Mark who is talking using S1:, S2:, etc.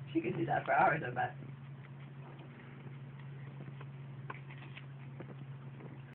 S1: She could do that for hours, I bet.